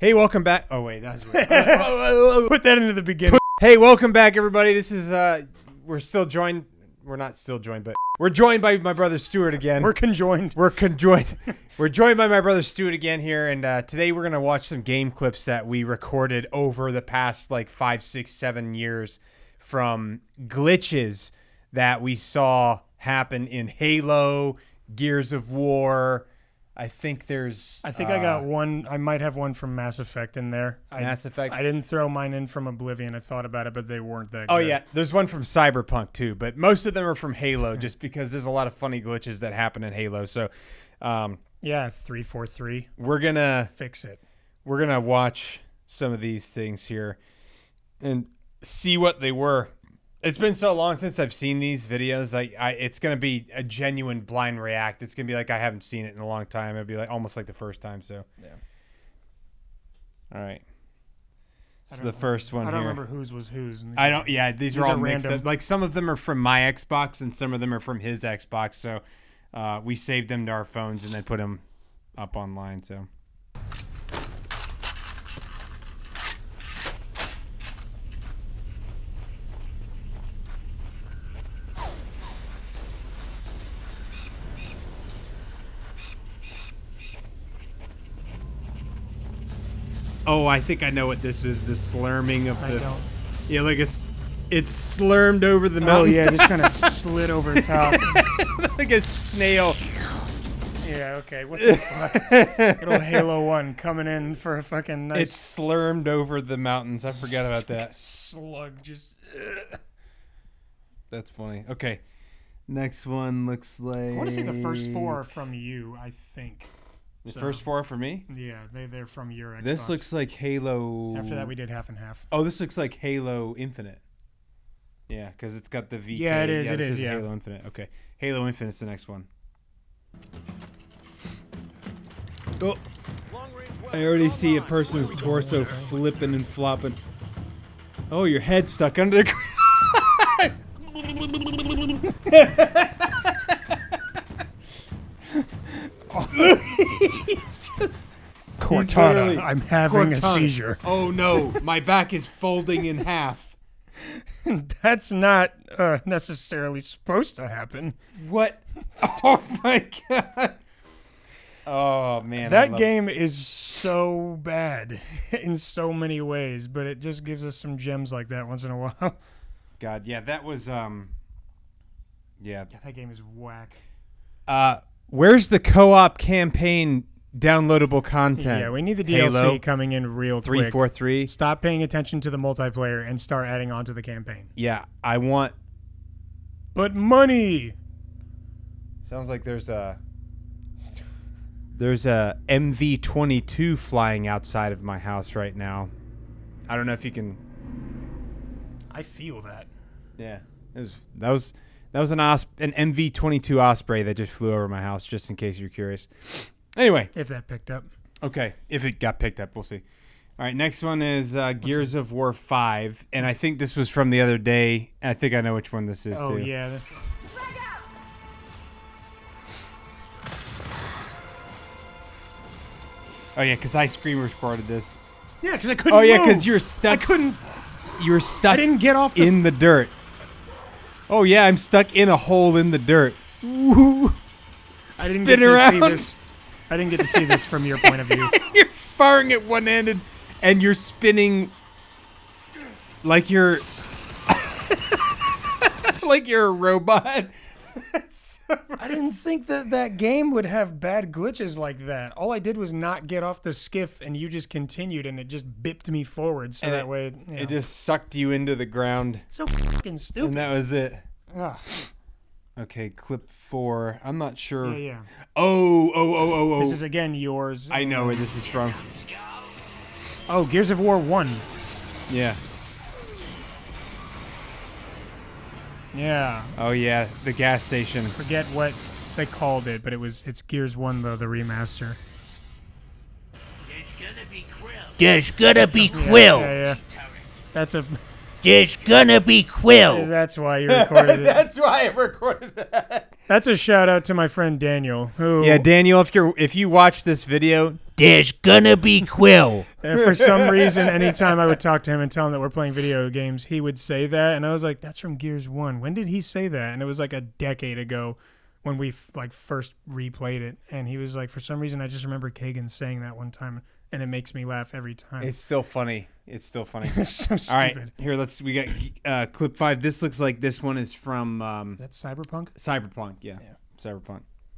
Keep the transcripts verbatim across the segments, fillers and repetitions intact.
Hey, welcome back. Oh, wait, that's weird. Put that into the beginning. Hey, welcome back, everybody. This is, uh, we're still joined. We're not still joined, but we're joined by my brother Stuart again. We're conjoined. We're conjoined. We're joined by my brother Stuart again here, and uh, today we're going to watch some game clips that we recorded over the past, like, five, six, seven years from glitches that we saw happen in Halo, Gears of War. I think there's... I think uh, I got one. I might have one from Mass Effect in there. Mass I, Effect? I didn't throw mine in from Oblivion. I thought about it, but they weren't that Oh, good. yeah. There's one from Cyberpunk, too. But most of them are from Halo, just because there's a lot of funny glitches that happen in Halo. So, um, Yeah, three four three. we're going to... Fix it. We're going to watch some of these things here and see what they were. It's been so long since I've seen these videos. I, I it's going to be a genuine blind react. It's going to be like I haven't seen it in a long time. It'll be like almost like the first time. So, Yeah. All right. I So don't the first one I don't here. remember whose was whose. I don't. Yeah, these, These are all are mixed random. up. Like some of them are from my Xbox and some of them are from his Xbox. So uh, we saved them to our phones and then put them up online. So. Oh, I think I know what this is. The slurming of I the. don't. Yeah, like it's it's slurmed over the Oh, mountain. yeah, just kind of slid over top. Like a snail. Yeah, okay. What the fuck? Good old Halo one coming in for a fucking nice... It's slurmed over the mountains. I forgot about that. Slug just... Ugh. That's funny. Okay. Next one looks like... I want to say the first four are from you, I think. The So- first four for me? Yeah, they, they're from your Xbox. This looks like Halo... After that, we did half and half. Oh, this looks like Halo Infinite. Yeah, because it's got the V K. Yeah, it is, Yeah, it this is, yeah. Halo Infinite. Okay. Halo Infinite's the next one. Oh. I already see a person's torso flipping and flopping. Oh, your head's stuck under the ground. He's just... Cortana, literally- I'm having a Cortana. seizure. Oh no, my back is folding in half. That's not uh, necessarily supposed to happen. What? Oh my god. Oh man. I That love- game is so bad in so many ways, but it just gives us some gems like that once in a while. God, yeah, that was um yeah. Yeah, that game is whack. Uh where's the co-op campaign downloadable content? Yeah, we need the D Halo L C coming in real quick. three forty-three. Stop paying attention to the multiplayer and start adding on to the campaign. Yeah, I want But money! sounds like there's a There's a M V twenty-two flying outside of my house right now. I don't know if you can. I feel that. Yeah, it was that was that was an os an M V twenty-two Osprey that just flew over my house. Just in case you're curious. Anyway, If that picked up. okay, if it got picked up, we'll see. All right, next one is uh, Gears of War five, and I think this was from the other day. I think I know which one this is Oh, too. yeah. That's... Oh yeah, because I screen recorded this. Yeah, because I couldn't Oh yeah, move. because you're I stuck. couldn't... You're stuck. I didn't get off the... in the dirt. Oh yeah, I'm stuck in a hole in the dirt. Woo. I didn't Spin get to around. see this. I didn't get to see this from your point of view. You're firing it one-handed, and you're spinning like you're like you're a robot. So I didn't think that that game would have bad glitches like that. All I did was not get off the skiff, and you just continued, and it just bipped me forward. So And that it- way, you know. it just sucked you into the ground, so fucking and stupid. that was it. Ugh. Okay, clip four. I'm not sure. Yeah, yeah. Oh, oh, oh, oh, oh. This is again yours. I know where this is from. Oh, Gears of War one. Yeah. Yeah. Oh yeah, the gas station. Forget what they called it, but it was it's Gears one though, the remaster. There's gonna be krill. There's gonna be Yeah, Quill. yeah, yeah. That's a There's gonna be Quill. That's why you recorded it. That's why I recorded that. That's a shout out to my friend Daniel. Who, Yeah, Daniel, if you're if you watch this video, There's gonna be Quill. and for some reason, anytime I would talk to him and tell him that we're playing video games, he would say that, and I was like, "That's from Gears One. When did he say that?" And it was like a decade ago when we f- like first replayed it, and he was like, "For some reason, I just remember Kagan saying that one time, and it makes me laugh every time." it's still funny. It's still funny. It's so stupid. All right, here let's. We got uh, clip five. This looks like this one is from um, Is that Cyberpunk? Cyberpunk. Yeah, Yeah. Cyberpunk.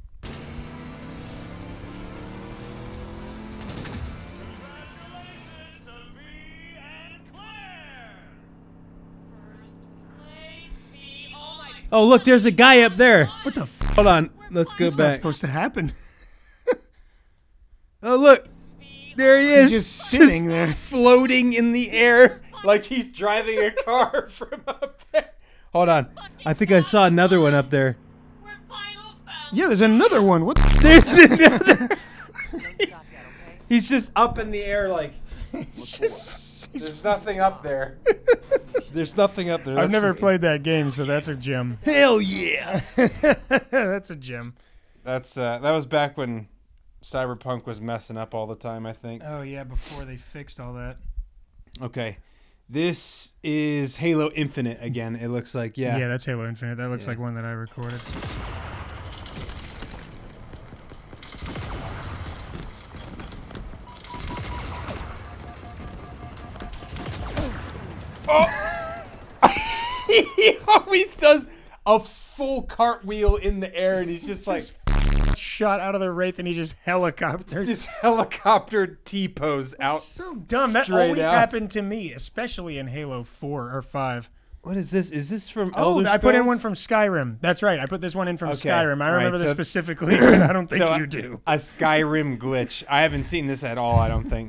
Oh, look, there's a guy up there. What the f? Hold on, let's go That's not back. supposed to happen. Oh, look, there he is, just sitting there. floating in the air like he's driving a car from up there. Hold on, I think I saw another one up there. Yeah, there's another one. What? The There's another. He's just up in the air like. It's just, There's nothing up there. There's nothing up there. I've That's never for- played that game, so that's a gem. Hell yeah. That's a gem. That's uh, that was back when Cyberpunk was messing up all the time, I think. Oh yeah, before they fixed all that. Okay, this is Halo Infinite again. It looks like yeah. Yeah, that's Halo Infinite. That looks Yeah. like one that I recorded. He always does a full cartwheel in the air, and he's just like Shot out of the wraith, and he just helicoptered. just helicopter T-pose out. So dumb. That straight always out. happened to me, especially in Halo four or five. What is this? Is this from Oh, Elder I put in Scrolls? one from Skyrim. That's right. I put this one in from Okay. Skyrim. I All right, remember this so- specifically, but I don't think So, you do. A Skyrim glitch. I haven't seen this at all, I don't think.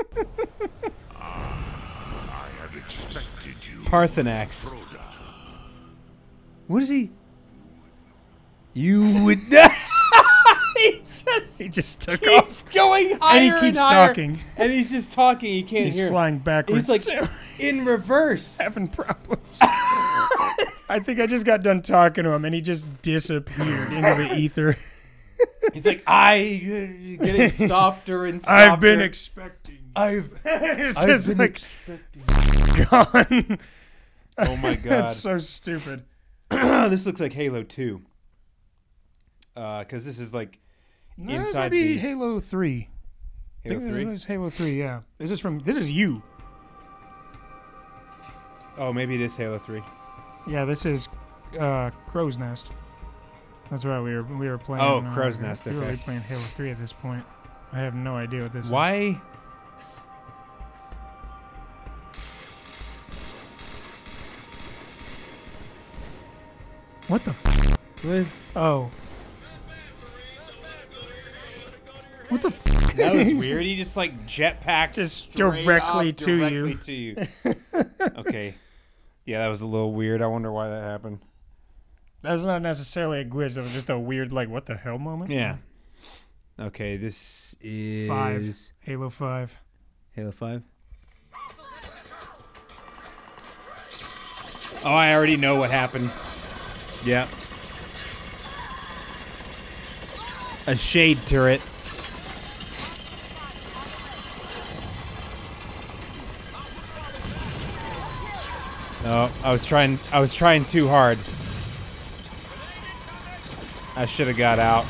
I had expected you. Parthenax. What is he? You would not. He just He just took off. keeps going higher And he and keeps higher, talking. and he's just talking. You can't He's hear him. flying backwards. He's like in reverse. having problems. I think I just got done talking to him, and he just disappeared into the ether. He's like, I getting softer and softer. I've been expecting. I've, It's I've just been like expecting. gone. Oh my god. That's so stupid. This looks like Halo two. Uh, because this is like No, this inside might be the Halo three. Halo I think three. This is Halo three. Yeah. This is from. This is you. Oh, maybe it is Halo three. Yeah. This is uh, Crow's Nest. That's right. We were we were playing. Oh, uh, Crow's we were- Nest, We were okay. really playing Halo three at this point. I have no idea what this is. Why? What the? F- What is, oh. What the? F- that was weird. He just like jetpacked Just straight directly off, to directly you. to you. Okay. Yeah, that was a little weird. I wonder why that happened. That's not necessarily a glitch. That was just a weird, like, what the hell moment. Yeah. Okay, this is Five. Halo five. Halo five. Oh, I already know what happened. Yeah. A shade turret. No, I was trying I was trying too hard. I should have got out.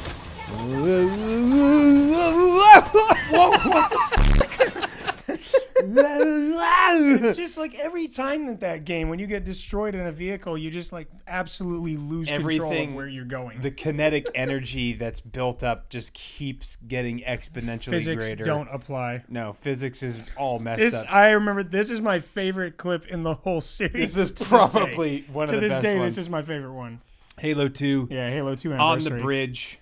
It's just like every time that that game, when you get destroyed in a vehicle, you just like absolutely lose control Everything- of where you're going. The kinetic energy that's built up just keeps getting exponentially Physics greater. don't apply. No, physics is all messed This up. I remember. This is my favorite clip in the whole series. This is to probably this day. one of to the this best day. ones. This is my favorite one. Halo two Yeah, Halo two on anniversary. the bridge.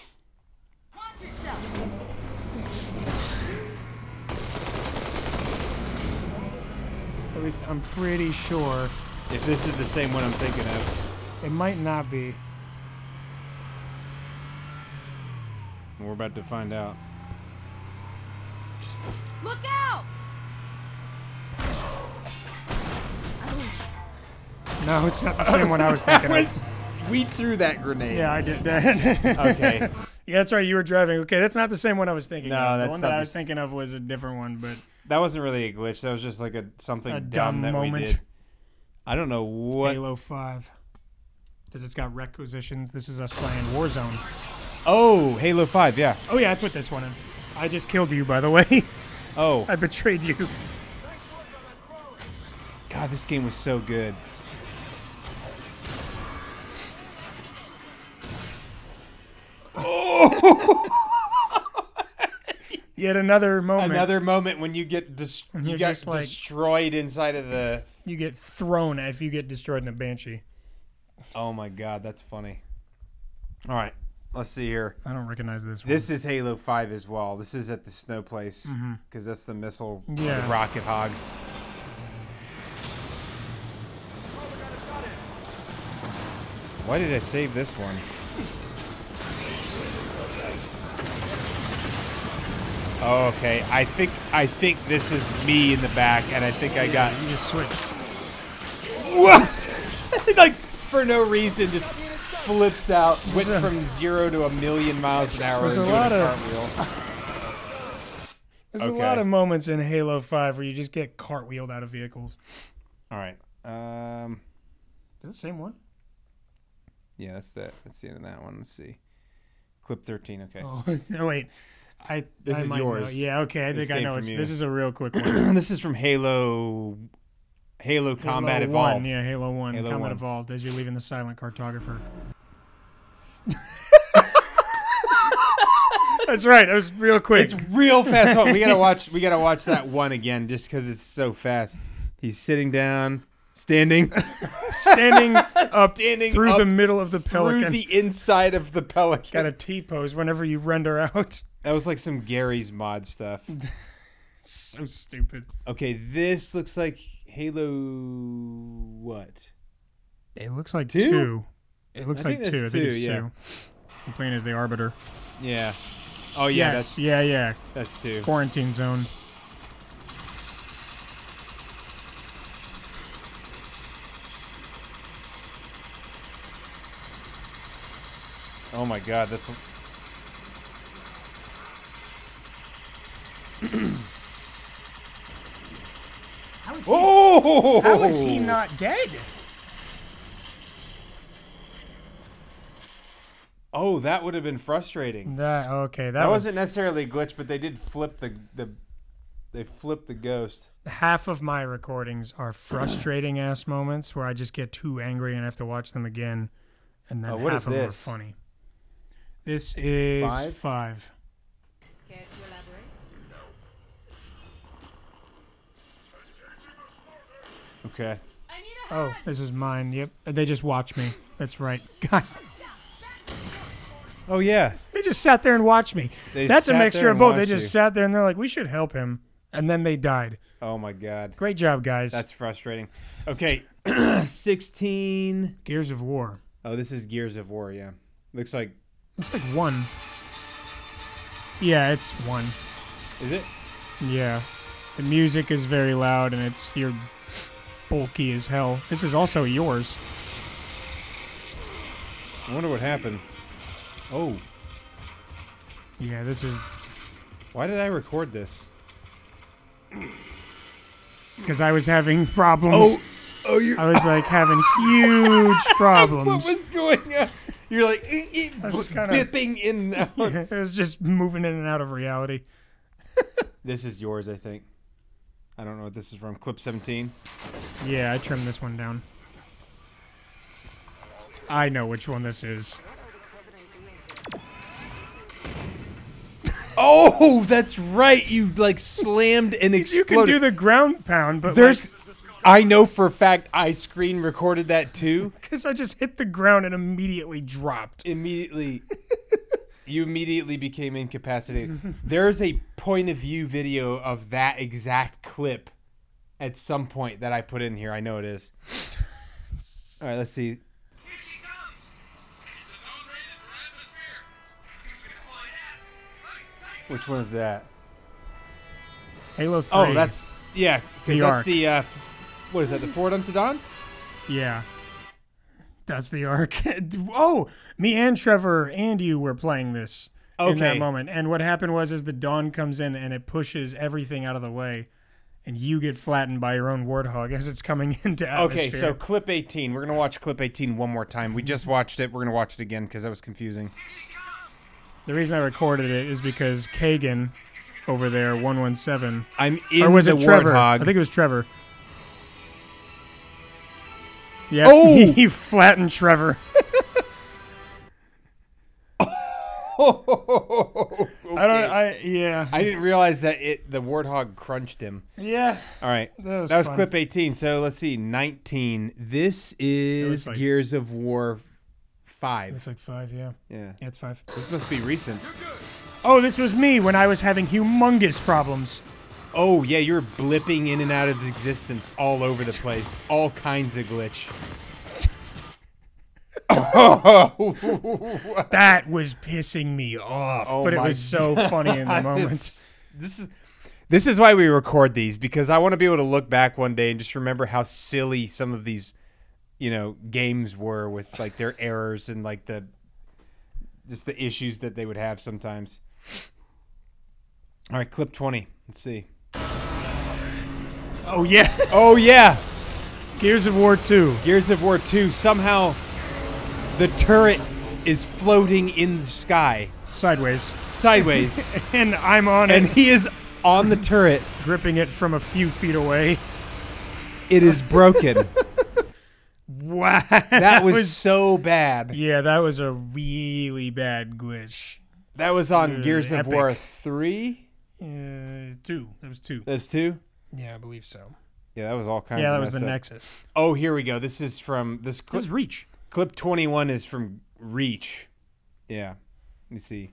At least I'm pretty sure If this is the same one I'm thinking of. it might not be. We're about to find out. Look out! No, it's not the same one I was thinking of. We threw that grenade. Yeah, I did that. Okay. Yeah, that's right. You were driving. Okay, that's not the same one I was thinking No, of. The that's one not that I the was s- thinking of was a different one, but That wasn't really a glitch. That was just like a something A dumb, dumb that we moment. did. I don't know what. Halo five. Because it's got requisitions. This is us playing Warzone. Oh, Halo five, yeah. Oh, yeah, I put this one in. I just killed you, by the way. Oh, I betrayed you. God, this game was so good. Yet another moment. Another moment when you get dis- And you you're get just like- destroyed inside of the. You get thrown if you get destroyed in a Banshee. Oh my God, that's funny. All right, let's see here. I don't recognize this one. This is Halo five as well. This is at the snow place because that's the missile, Yeah. the rocket hog. Why did I save this one? Oh, okay. I think I think this is me in the back, and I think I got You just switched. like for no reason just flips out, went a- from zero to a million miles an hour There's and a doing lot a of- cartwheel. There's Okay. a lot of moments in Halo five where you just get cartwheeled out of vehicles. All right. Um. Is it the same one? Yeah, that's that. That's the end of that one. Let's see. Clip thirteen. Okay. Oh, no, wait. I This I is might know. yours. Yeah, okay. I This think I came know. from It's, you. this is a real quick one. This is from Halo. Halo Combat Halo Evolved. one, yeah, Halo one. Halo Combat one. Evolved as you're leaving the silent cartographer. That's right. That was real quick. It's real fast. Oh, we gotta watch. We gotta watch that one again, just because it's so fast. He's sitting down, standing, standing up standing through up the middle of the through Pelican. the inside of the Pelican. Got a T pose whenever you render out. That was like some Gary's mod stuff. So stupid. Okay, this looks like Halo. What? It looks like Two? two. It looks I like think two. I that's think two, it's yeah. two. I'm playing as the Arbiter. Yeah. Oh yeah, yes. that's yeah, yeah. that's two. Quarantine zone. Oh my God, that's. How is he, Oh! how is he not dead? Oh, that would have been frustrating. That okay. That, That was wasn't necessarily a glitch, but they did flip the the. They flipped the ghost. half of my recordings are frustrating ass moments where I just get too angry and have to watch them again, and then Oh, what half is of them are this? funny. This is Five? five. Care to elaborate? Okay. I need a Oh, this is mine. Yep. They just watched me. That's right. God, Oh yeah. they just sat there and watched me. They That's a sat mixture there of and both. They watched just you. sat there and they're like, "We should help him," and then they died. Oh my God. Great job, guys. That's frustrating. Okay. sixteen. Gears of War. Oh, this is Gears of War. Yeah. Looks like. It's like one. Yeah, it's one. Is it? Yeah. The music is very loud and it's you're bulky as hell. This is also yours. I wonder what happened. Oh. Yeah, this is Why did I record this? because I was having problems. Oh. Oh, you. I was like having huge problems. What was going on? You're like eh, eh, I was just kinda- bipping in and out. It was just moving in and out of reality. This is yours, I think. I don't know what this is from. Clip seventeen. Yeah, I trimmed this one down. I know which one this is. Oh, that's right. You like slammed and You exploded. can do the ground pound, but There's. I know for a fact I screen recorded that too. because I just hit the ground and immediately dropped. Immediately, you immediately became incapacitated. There's a point of view video of that exact clip at some point that I put in here. I know it is. All right, let's see. Which one is that? Halo three. Oh, that's yeah. Because The that's Ark. the uh, what is that? The Ford Unto Dawn? yeah. That's the arc. Oh, me and Trevor and you were playing this in that Okay. moment. And what happened was is the dawn comes in and it pushes everything out of the way. And you get flattened by your own warthog as it's coming into atmosphere. Okay, so clip eighteen. We're going to watch clip eighteen one more time. We just watched it. We're going to watch it again because that was confusing. The reason I recorded it is because Kagan over there, one one seven. I'm in Or was the it Trevor? warthog. I think it was Trevor. Yeah, Oh! he flattened Trevor. okay. I don't. I yeah. I didn't realize that it the warthog crunched him. Yeah. All right, That was, that was fun. clip eighteen. So let's see, nineteen. This is like- Gears of War five. It's like five. Yeah. Yeah, Yeah, it's five. this must be recent. Oh, this was me when I was having humongous problems. Oh yeah, you're blipping in and out of existence all over the place. All kinds of glitch. That was pissing me off, Oh but it my was so funny in the God. moment. This, this is this is why we record these, because I want to be able to look back one day and just remember how silly some of these, you know, games were with like their errors and like the just the issues that they would have sometimes. All right, clip twenty. Let's see. Oh yeah, Oh yeah, Gears of War two. Gears of War two. Somehow the turret is floating in the sky Sideways, sideways, and I'm on and it, he is on the turret. gripping it from a few feet away. It is broken. Wow, That was so bad. yeah, that was a really bad glitch. That was on Uh, Gears of epic. War three. Uh, two. That was two. Those two. Yeah, I believe so. Yeah, that was all kinds. Yeah, of that was the messed up. Nexus. Oh, here we go. This is from this This clip. is Reach. Clip twenty-one is from Reach. Yeah. Let me see.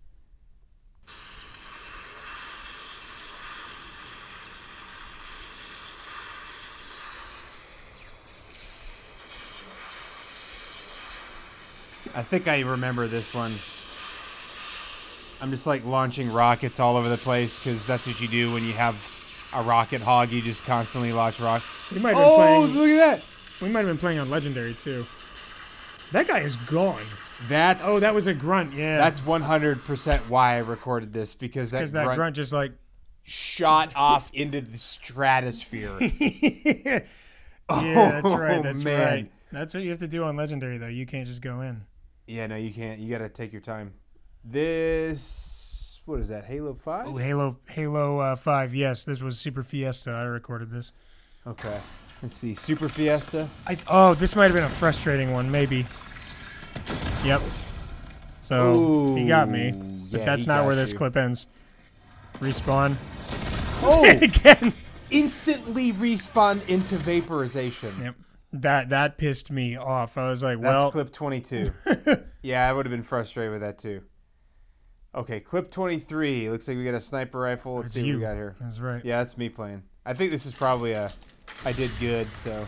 I think I remember this one. I'm just like launching rockets all over the place because that's what you do when you have a rocket hog. You just constantly launch rockets. We might have been Oh, playing. look at that. We might have been playing on Legendary too. That guy is gone. That's Oh, that was a grunt. Yeah, that's one hundred percent why I recorded this, because that, because that grunt, grunt just like. shot off into the stratosphere. Yeah, that's right. Oh, That's man. right. That's what you have to do on Legendary, though. You can't just go in. Yeah, no, you can't. You got to take your time. This, what is that, Halo five? Oh, Halo, Halo uh, Five. Yes, this was Super Fiesta. I recorded this. Okay. Let's see. Super Fiesta. I, oh, this might have been a frustrating one, maybe. Yep. So he got me, Ooh, but yeah, that's he not got where this you. clip ends. Respawn Oh, again. instantly respawn into vaporization. Yep. That that pissed me off. I was like, That's well, clip twenty-two. Yeah, I would have been frustrated with that too. Okay, clip twenty-three. Looks like we got a sniper rifle. Let's That's see you. what we got here. that's right. Yeah, that's me playing. I think this is probably a I did good, so.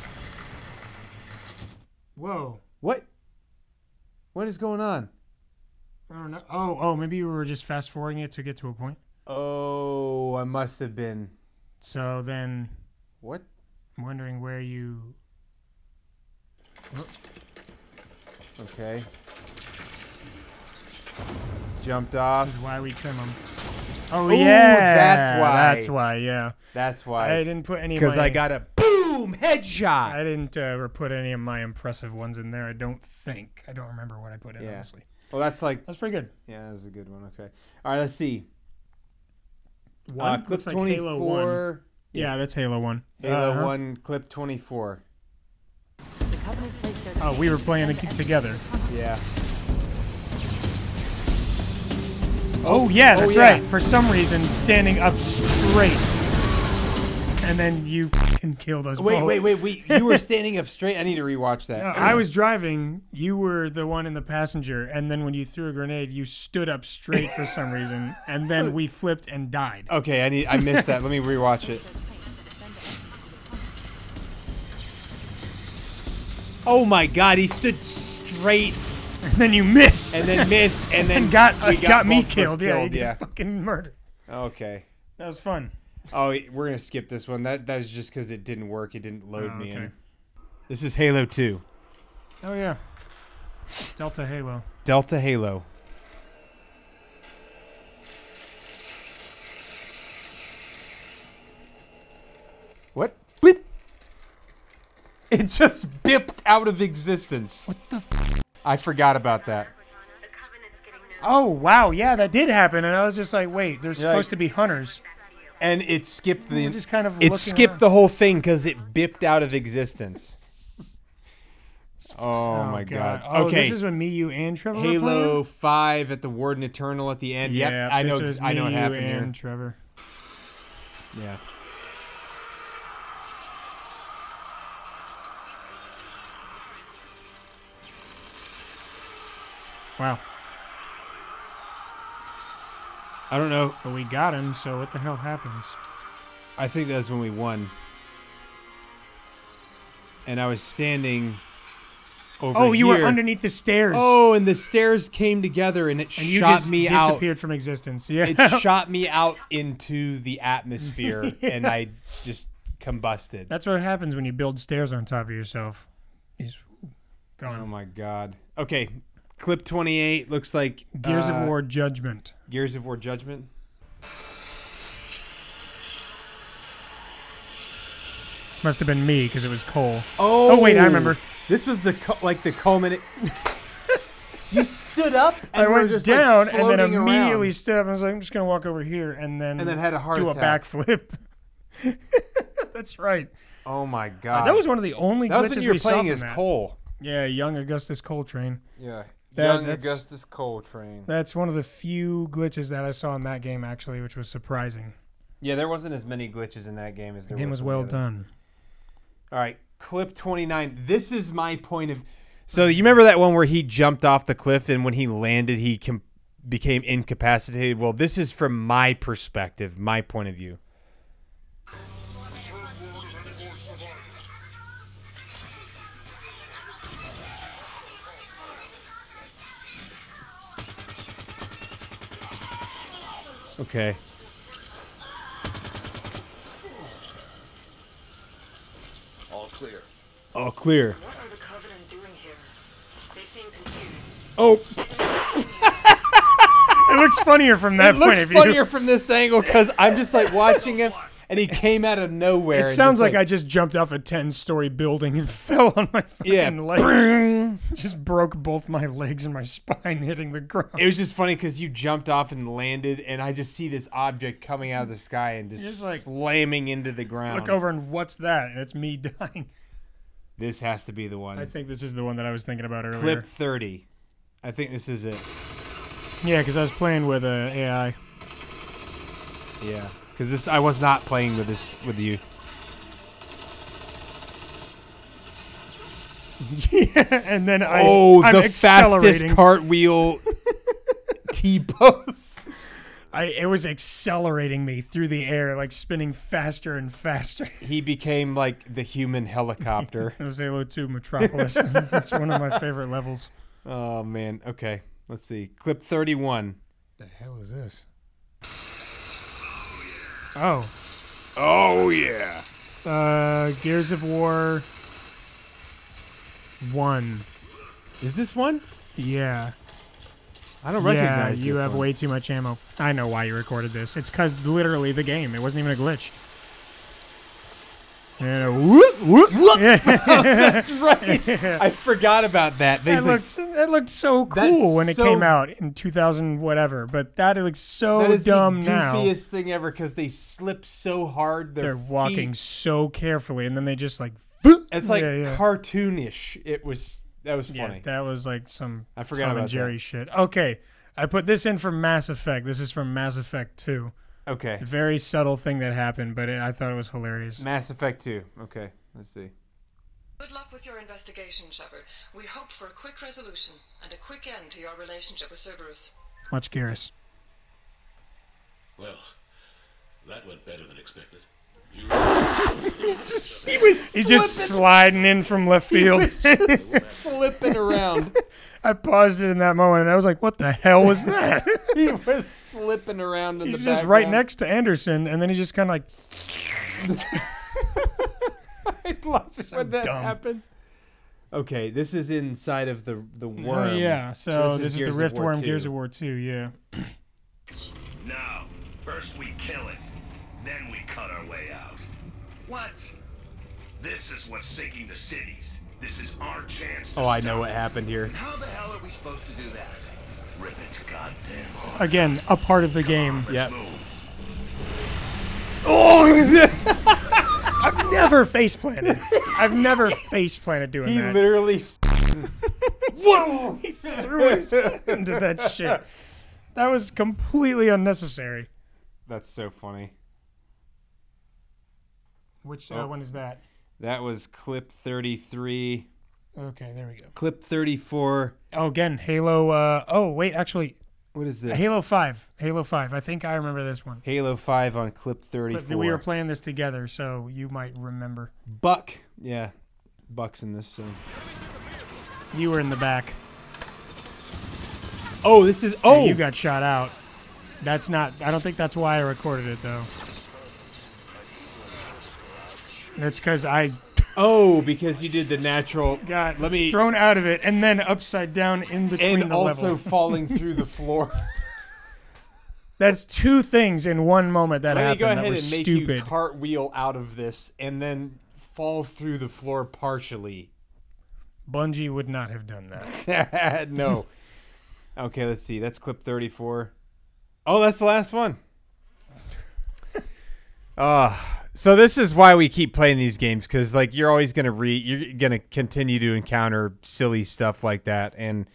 Whoa. What? What is going on? I don't know. Oh, oh, maybe we were just fast forwarding it to get to a point. Oh, I must have been. So then, What? I'm wondering where you. Okay. Jumped off. This is why we trim them. Oh Ooh, yeah, that's why. That's why. Yeah. That's I why. didn't put any. of Because my- I got a boom headshot. I didn't uh, put any of my impressive ones in there. I don't think. I don't remember what I put in. Yeah. Honestly, Well, that's like. that's pretty good. Yeah, that's a good one. Okay. All right, let's see. One Uh, clip looks like Halo one. twenty-four. Yeah, that's Halo one. Halo Uh-huh. one, clip twenty-four. The Covenant's placed their Oh, we were playing it together. Yeah. Oh yeah, oh, that's yeah. right. For some reason, standing up straight, and then you fucking killed us Wait, both. wait, wait, wait. You were standing up straight? I need to rewatch that. No, I was driving. You were the one in the passenger, and then when you threw a grenade, you stood up straight for some reason, and then we flipped and died. Okay, I need. I missed that. Let me rewatch it. Oh my God, he stood straight And then you missed, and then missed and then and got we uh, got, me both of us killed. Yeah, you killed, yeah. got fucking murdered. Okay. That was fun. Oh, we're gonna skip this one. That that was just because it didn't work. It didn't load Oh, me okay. in. This is Halo two. Oh yeah. Delta Halo. Delta Halo. What? Beep. It just bipped out of existence. What the? I forgot about that. Oh wow, yeah, that did happen, and I was just like, wait, there's Yeah, supposed like- to be hunters. And it skipped the. We're just kind of It looking skipped around. the whole thing because it bipped out of existence. Oh, my god. Oh, Okay. this is when me, you, and Trevor were Halo playing? five at the Warden Eternal at the end. Yeah, Yep, I know. this was I know me, what you, happened and here. Trevor. Yeah. Wow. I don't know. But we got him, so what the hell happens? I think that's when we won. And I was standing over Oh, you here. were underneath the stairs. Oh, and the stairs came together and it and you shot just me out. disappeared from existence. Yeah. It shot me out into the atmosphere and I just combusted. That's what happens when you build stairs on top of yourself. He's gone. Oh my god. Okay, clip twenty-eight looks like Gears uh, of War Judgment. Gears of War Judgment. This must have been me because it was Cole. Oh, Oh, wait, I remember. This was the cu- like the culminate. You stood up and I were went just down like and then floating immediately around. stood up and was like, I'm just going to walk over here and then, And then had a heart do attack. a backflip. That's right. Oh my Uh, god. that was one of the only That was glitches when you were we saw playing from as that. Cole. Yeah, young Augustus Coltrane. Yeah. That- Young that's- Augustus Coltrane. That's one of the few glitches that I saw in that game, actually, which was surprising. Yeah, there wasn't as many glitches in that game as The there game was was in well the others. done. All right, clip twenty-nine. This is my point of. So you remember that one where he jumped off the cliff and when he landed, he com- became incapacitated? Well, this is from my perspective, my point of view. Okay. All clear. All clear. What are the Covenant doing here? They seem confused. Oh, It looks funnier from that it point looks of view. funnier from this angle because I'm just like watching him, and he came out of nowhere. It and sounds just, like, I just jumped off a ten-story building and fell on my fucking yeah. legs. Just broke both my legs and my spine hitting the ground. It was just funny because you jumped off and landed, and I just see this object coming out of the sky and just, Just like- slamming into the ground. Look over and what's that? And it's me dying. This has to be the one. I think this is the one that I was thinking about earlier. Clip thirty. I think this is it. Yeah, because I was playing with uh, A I. Yeah, because this I was not playing with this with you. Yeah, and then I. Oh, I'm the fastest accelerating. cartwheel T-pose. I it was accelerating me through the air, like spinning faster and faster. He became like the human helicopter. It was Halo two Metropolis. That's one of my favorite levels. Oh man. Okay, let's see. Clip thirty-one. The hell is this? Oh, Oh yeah. uh, Gears of War one. Is this one? Yeah. I don't Yeah, recognize you this have one. way too much ammo. I know why you recorded this. It's because literally the game. It wasn't even a glitch. And a whoop, whoop, whoop. Yeah. That's right. I forgot about that. They That like, looks that looked so That's cool when it so- came out in two thousand whatever, but that looks so that is dumb the now. goofiest thing ever because they slip so hard. Their They're walking feet- so carefully, and then they just like. It's like yeah, yeah. cartoonish. It was that was Yeah, funny. that was like some I forgot Tom about and Jerry that. shit. Okay, I put this in from Mass Effect. This is from Mass Effect two. Okay. A very subtle thing that happened, but it, I thought it was hilarious. Mass Effect two. Okay. Let's see. Good luck with your investigation, Shepard. We hope for a quick resolution and a quick end to your relationship with Cerberus. Watch Garrus. Well, that went better than expected. You He was He's just sliding in from left field. slipping around. I paused it in that moment, and I was like, "What the hell was that?" He was slipping around in He the was just right background. next to Anderson, and then he just kind of like. I love it So when that dumb. happens. Okay, this is inside of the the Oh, worm. yeah, so, this this, is is, Gears the of Rift War Worm two. Gears of War two, yeah. Now, first we kill it, then we cut our way out. What? This is what's sinking the cities. This is our chance to Oh, I know stop what it. happened here. And how the hell are we supposed to do that? Rip its goddamn heart. Again, a part of the game. Let's Yep. move. I've never face planted. I've never face planted doing He that. literally. Whoa! He threw his into that shit. That was completely unnecessary. That's so funny. Which uh, Oh. one is that? That was clip thirty-three. Okay, there we go. Clip thirty-four. Oh, again, Halo. Uh, oh, wait, actually, What is this? Halo five. Halo five. I think I remember this one. Halo five on clip thirty-four. We were playing this together, so you might remember. Buck. Yeah. Buck's in this. So. You were in the back. Oh, this is. and Oh! You got shot out. That's not. I don't think that's why I recorded it, though. That's because I Oh, because you did the natural. got Let me. thrown out of it and then upside down in between And the also level. falling through the floor. That's two things in one moment that Let me happened go that ahead were and make stupid. you cartwheel out of this and then fall through the floor partially. Bungie would not have done that. No. Okay, let's see. That's clip thirty-four. Oh, that's the last one. Uh, so this is why we keep playing these games, because like you're always gonna re you're gonna continue to encounter silly stuff like that. And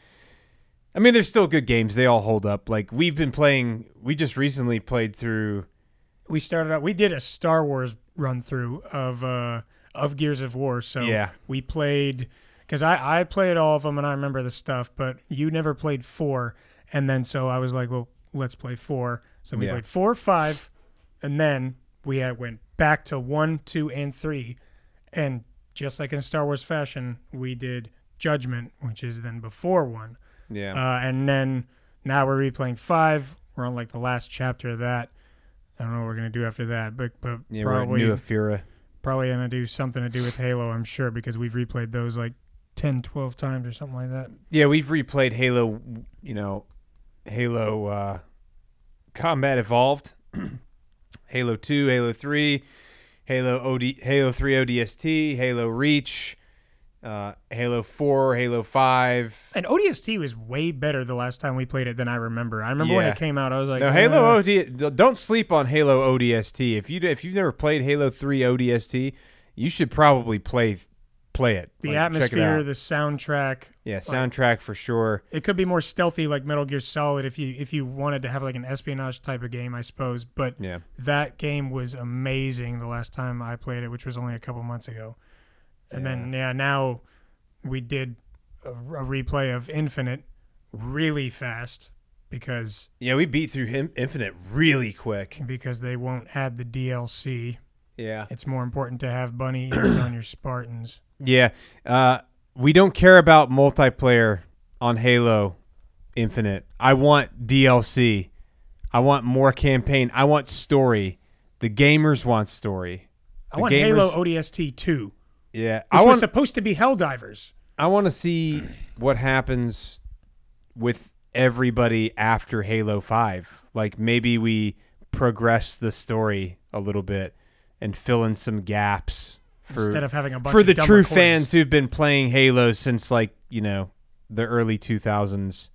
I mean, there's still good games. They all hold up. Like we've been playing. We just recently played through. We started out. We did a Star Wars run through of uh, of Gears of War. So Yeah. we played because I I played all of them and I remember the stuff, but you never played four. And then so I was like, well, let's play four. So we Yeah. played four, five, and then we had went back to one, two, and three, and just like in Star Wars fashion, we did Judgment, which is then before one. Yeah. Uh, and then now we're replaying five. We're on like the last chapter of that. I don't know what we're gonna do after that, but but yeah. We're at probably New Afira. probably gonna do something to do with Halo, I'm sure, because we've replayed those like ten, twelve times or something like that. Yeah, we've replayed Halo. You know, Halo uh, Combat Evolved. Halo two, Halo three, Halo O D, Halo three O D S T, Halo Reach, uh, Halo four, Halo five. And O D S T was way better the last time we played it than I remember. I remember when Yeah. it came out, I was like, No, Halo uh, O D. Don't sleep on Halo O D S T. If you if you've never played Halo three O D S T, you should probably play play it. the Like, check it atmosphere, out. the soundtrack. Yeah, soundtrack for sure. It could be more stealthy like Metal Gear Solid if you if you wanted to have like an espionage type of game, I suppose. But Yeah. that game was amazing the last time I played it, which was only a couple months ago. And then yeah, now we did a, a replay of Infinite really fast because Yeah, we beat through him Infinite really quick. because they won't add the D L C. Yeah. It's more important to have bunny ears on your Spartans. Yeah. Uh, we don't care about multiplayer on Halo Infinite. I want D L C. I want more campaign. I want story. The gamers want story. I The want gamers- Halo O D S T two, Yeah. which I was want supposed to be Helldivers. I want to see what happens with everybody after Halo five. Like maybe we progress the story a little bit and fill in some gaps for Instead of having a bunch for of the dumb true recordings. fans who've been playing Halo since like, you know, the early two thousands.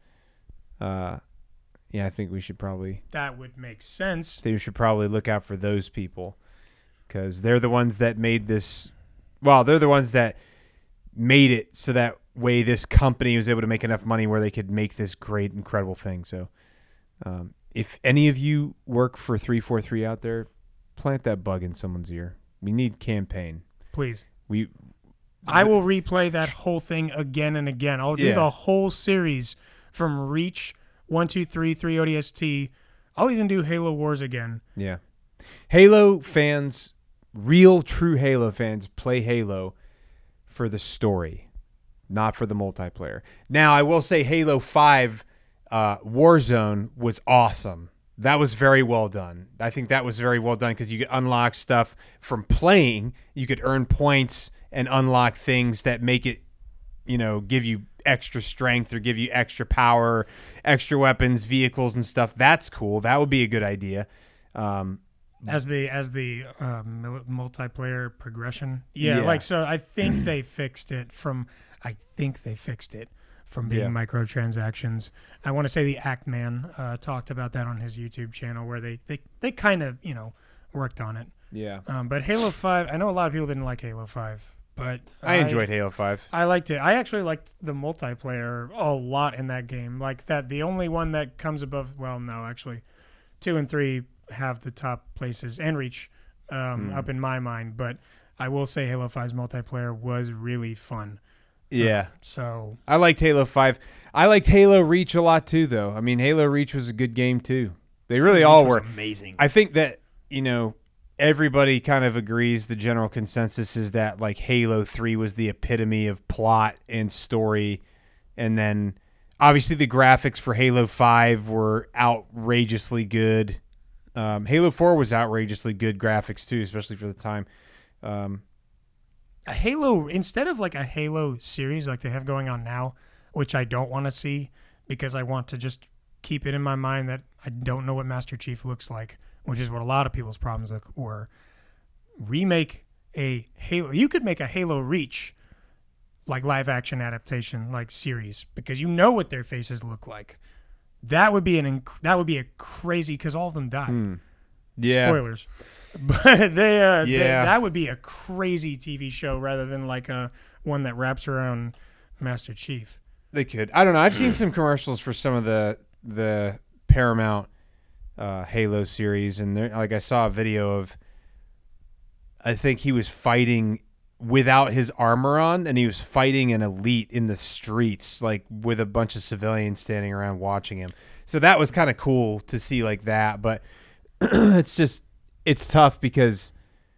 Uh yeah, I think we should probably That would make sense. I think we should probably look out for those people cuz they're the ones that made this well, they're the ones that made it so that way this company was able to make enough money where they could make this great incredible thing. So um if any of you work for three forty-three out there, plant that bug in someone's ear. We need campaign. Please. We I will replay that whole thing again and again. I'll do Yeah. the whole series from Reach, one, two, three, three O D S T. I'll even do Halo Wars again. Yeah. Halo fans, real true Halo fans, play Halo for the story, not for the multiplayer. Now, I will say Halo five uh, Warzone was awesome. That was very well done. I think that was very well done because you could unlock stuff from playing. You could earn points and unlock things that make it you know, give you extra strength or give you extra power, extra weapons, vehicles, and stuff. That's cool. That would be a good idea. Um, as the as the uh, multiplayer progression, yeah, Yeah. Like so, I think they fixed it from. I think they fixed it from being Yeah. microtransactions. I want to say the Act Man uh, talked about that on his YouTube channel, where they they they kind of you know worked on it. yeah. Um, but Halo five, I know a lot of people didn't like Halo five, but I enjoyed Halo five. I liked it. I actually liked the multiplayer a lot in that game. Like that, the only one that comes above, well, no, actually, two and three have the top places and Reach um, Mm. up in my mind. But I will say Halo five's multiplayer was really fun. Yeah. So I liked Halo five. I liked Halo Reach a lot too, though. I mean, Halo Reach was a good game too. They really Reach all was were. amazing. I think that, you know, everybody kind of agrees, the general consensus is that like Halo three was the epitome of plot and story. And then obviously the graphics for Halo five were outrageously good. Um, Halo four was outrageously good graphics too, especially for the time. Um, a Halo, instead of like a Halo series like they have going on now, which I don't want to see because I want to just keep it in my mind that I don't know what Master Chief looks like, which is what a lot of people's problems were. Remake a Halo. You could make a Halo Reach like live action adaptation, like series, because you know what their faces look like. That would be an inc- that would be a crazy, because all of them died. hmm. Yeah. Spoilers. But they, uh, they Yeah. that would be a crazy T V show rather than like a one that wraps around Master Chief. They could. I don't know. I've seen some commercials for some of the the Paramount uh, Halo series, and there, like I saw a video of, I think he was fighting without his armor on, and he was fighting an elite in the streets, like with a bunch of civilians standing around watching him. So that was kind of cool to see like that, but it's just it's tough because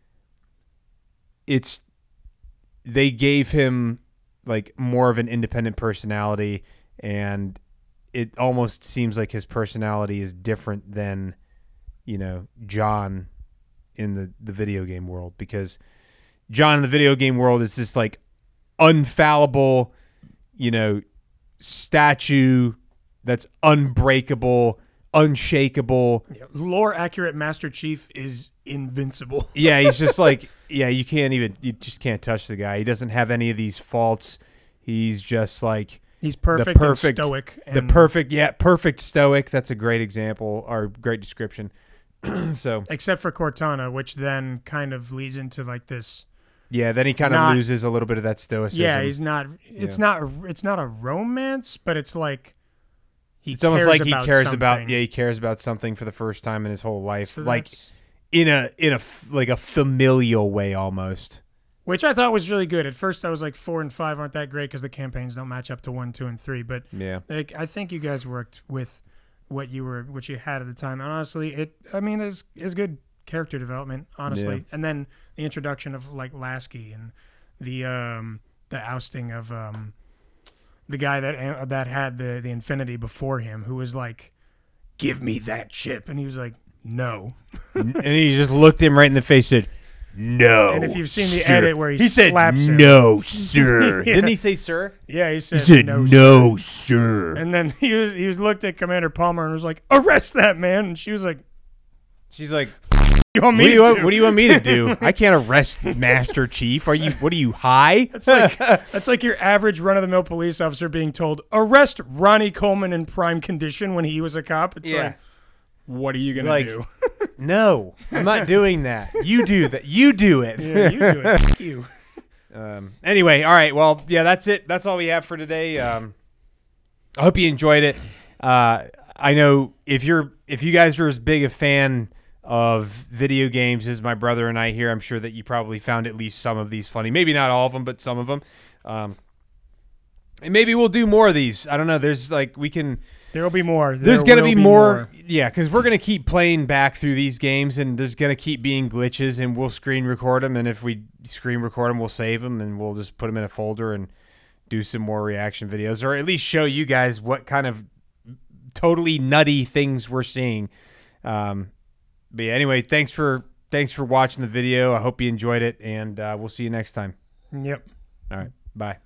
it's they gave him like more of an independent personality, and it almost seems like his personality is different than, you know, John in the, the video game world, because John in the video game world is this like unfallible, you know, statue that's unbreakable, unshakable. Yeah. Lore accurate Master Chief is invincible. Yeah, he's just like, yeah, you can't even, you just can't touch the guy. He doesn't have any of these faults. He's just like He's perfect, the perfect, and stoic. the and perfect, yeah, perfect stoic. That's a great example or great description. So, except for Cortana, which then kind of leads into like this. yeah, then he kind of Not- loses a little bit of that stoicism. Yeah, he's not. It's Yeah. not. a- It's not a romance, but it's like he. It's almost cares like he about cares something. about, yeah, he cares about something for the first time in his whole life, So like that's- in a in a f- like a familial way almost. which I thought was really good. At first, I was like four and five aren't that great because the campaigns don't match up to one, two, and three. But Yeah. like, I think you guys worked with what you were, what you had at the time, and honestly, it. I mean, is is good character development, honestly. Yeah. And then the introduction of like Lasky and the um the ousting of um the guy that uh, that had the the Infinity before him, who was like, "Give me that chip," and he was like, "No." And he just looked him right in the face, and said, "No." And if you've seen the sir." edit where he, he said, slaps him, "No, sir." Yeah. Didn't he say, "Sir"? yeah, he He said, said, "No." "No, sir." And then he was he was looked at Commander Palmer and was like, "Arrest that man!" And she was like, She's like, "You want What me do, you to want, do?" what do you want me to do? I can't arrest Master Chief. Are you? What are you, high? That's like that's like your average run of the mill police officer being told, "Arrest Ronnie Coleman in prime condition" when he was a cop. It's Yeah. like, what are you gonna Like, do? No, I'm not doing that. You do that. You do it. Yeah, you do it. Fuck you. Um, anyway, all right. Well, yeah, that's it. That's all we have for today. Um, I hope you enjoyed it. Uh, I know if you're if you guys are as big a fan of video games as my brother and I here, I'm sure that you probably found at least some of these funny. Maybe not all of them, but some of them. Um, and maybe we'll do more of these. I don't know. There's like we can. There will be more. There's There going to will be, be more, yeah, because we're going to keep playing back through these games, and there's going to keep being glitches, and we'll screen record them, and if we screen record them, we'll save them, and we'll just put them in a folder and do some more reaction videos, or at least show you guys what kind of totally nutty things we're seeing. Um, but yeah, anyway, thanks for thanks for watching the video. I hope you enjoyed it, and uh, we'll see you next time. Yep. All right, bye.